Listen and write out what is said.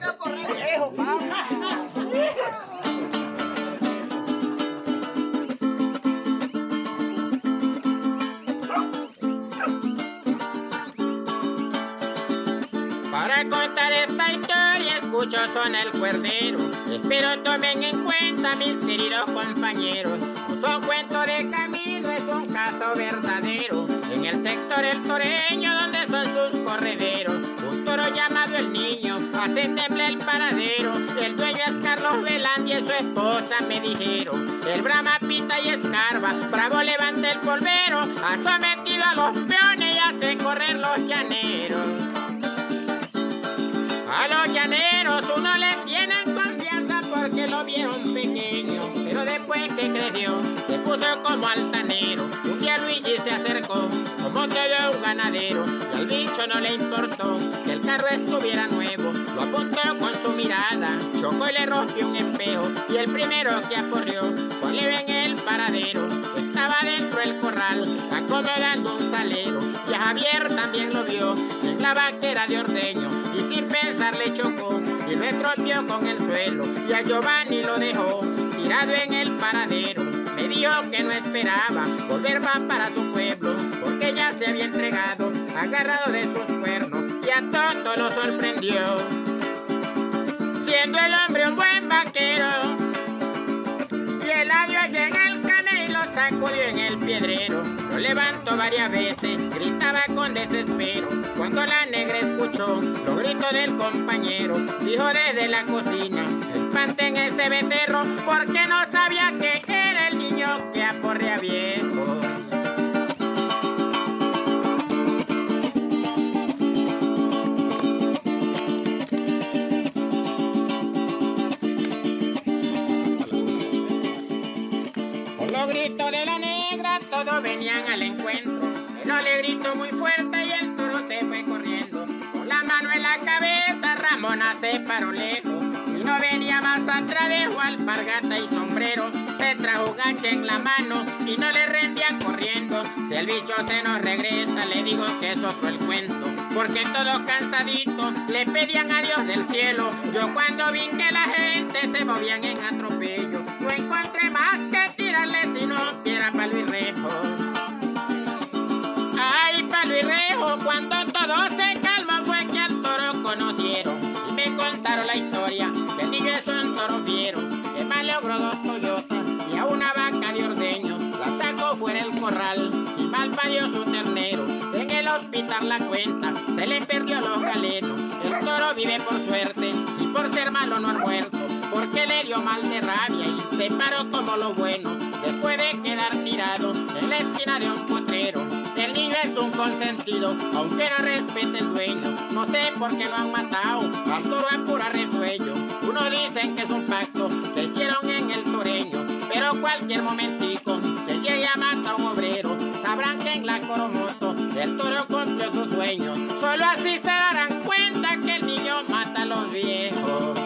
a correr lejos, Para contar esta historia escucho sonar el cuerdero. Espero tomen en cuenta mis queridos compañeros. No son cuentos de camino, es un caso verdadero. En el sector El Toreño donde son sus correderos, un toro llamado El Niño hace temblar el paradero. El dueño es Carlos Velandia y su esposa me dijeron. El brama pita y escarba, bravo levanta el polvero. Ha sometido a los peones y hace correr los llaneros. A los llaneros uno le tienen confianza porque lo vieron pequeño, pero después que creció se puso como altanero. Un día Luigi se acercó como todo un ganadero y al bicho no le importó que el carro estuviera nuevo. Lo apuntó con su mirada, chocó y le rompió un espejo y el primero que aporrió fue Leve en el paradero. Estaba dentro del corral acomodando un salero y a Javier también lo vio en la vaquera de ordeño y sin pensar le chocó y lo estropeó con el suelo y a Giovanni lo dejó tirado en el paradero. Me dijo que no esperaba volver más para su pueblo porque ya se había entregado agarrado de sus cuernos y a Toto lo sorprendió. Siendo el hombre un buen vaquero y el año llega el cane y lo sacudió en el piedrero. Lo levantó varias veces, gritaba con desespero. Cuando la negra escuchó los gritos del compañero, dijo desde la cocina: espanten ese becerro porque no sabía que era el niño que aporrea viejo. Con los gritos de la negra todos venían al encuentro, pero le gritó muy fuerte y el toro se fue corriendo. Con la mano en la cabeza Ramona se paró lejos y no venía más atrás, dejó alpargata y sombrero. Se trajo gacha en la mano y no le rendía corriendo. Si el bicho se nos regresa le digo que eso fue el cuento, porque todos cansaditos le pedían a Dios del cielo. Yo cuando vi que la gente se movían en atropello, no encontré más que tirarle si no era Palo y Rejo. Ay, Palo y Rejo, cuando todo se calma fue que al toro conocieron y me contaron la historia que el niño es un toro fiero que mal logró 2 Toyotas y a una vaca de ordeño la sacó fuera del corral y mal parió su ternero. En el hospital la cuenta se le perdió los galenos. El toro vive por suerte y por ser malo no ha muerto, porque le dio mal de rabia y se paró como lo bueno después de quedar tirado en la esquina de un potrero. El niño es un consentido aunque no respete el dueño. No sé por qué lo han matado al toro a pura resuello. Uno dicen que es un pacto que hicieron en el Toreño, pero cualquier momentico que llegue a matar a un obrero sabrán que en la Coromoto el toro cumplió su sueño. Solo así se darán cuenta que el niño mata a los viejos.